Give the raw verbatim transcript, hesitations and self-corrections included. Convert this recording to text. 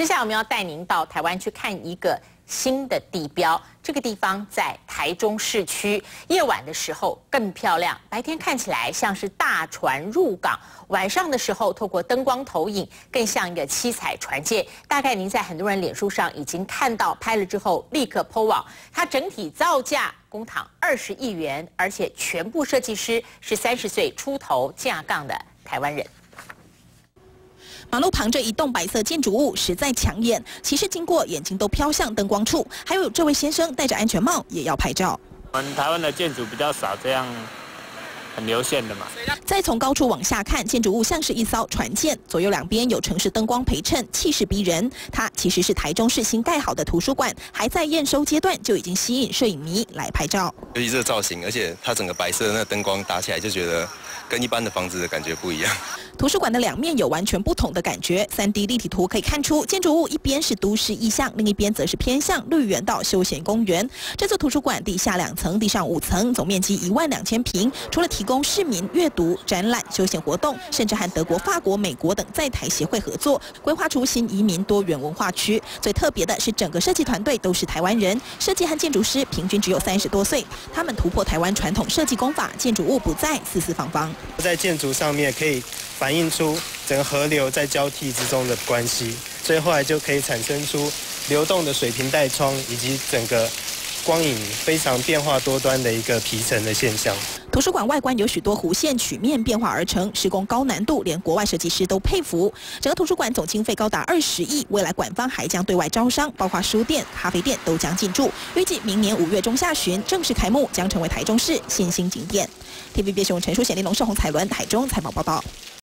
接下来我们要带您到台湾去看一个新的地标，这个地方在台中市区，夜晚的时候更漂亮，白天看起来像是大船入港，晚上的时候透过灯光投影，更像一个七彩船舰。大概您在很多人脸书上已经看到，拍了之后立刻 po 网。它整体造价公帑二十亿元，而且全部设计师是三十岁出头架杠的台湾人。 马路旁这一栋白色建筑物实在抢眼，骑士经过眼睛都飘向灯光处。还有这位先生戴着安全帽也要拍照。 我们台湾的建筑比较少这样很流线的嘛。 再从高处往下看，建筑物像是一艘船舰，左右两边有城市灯光陪衬，气势逼人。它其实是台中市新盖好的图书馆，还在验收阶段就已经吸引摄影迷来拍照。 尤其这个造型，而且它整个白色的那个灯光打起来，就觉得跟一般的房子的感觉不一样。 图书馆的两面有完全不同的感觉。三 D 立体图可以看出，建筑物一边是都市意象，另一边则是偏向绿园道休闲公园。这座图书馆地下两层，地上五层，总面积一万两千平。除了提供市民阅读、展览、休闲活动，甚至和德国、法国、美国等在台协会合作，规划出新移民多元文化区。最特别的是，整个设计团队都是台湾人，设计和建筑师平均只有三十多岁。他们突破台湾传统设计工法，建筑物不再四四方方。 在建筑上面可以 反映出整个河流在交替之中的关系，所以后来就可以产生出流动的水平带窗，以及整个光影非常变化多端的一个皮层的现象。 图书馆外观有许多弧线曲面变化而成，施工高难度，连国外设计师都佩服。整个图书馆总经费高达二十亿，未来馆方还将对外招商，包括书店、咖啡店都将进驻。预计明年五月中下旬正式开幕，将成为台中市新兴景点。T V B 新闻陈淑贤、林龙胜、洪彩伦，台中采访报道。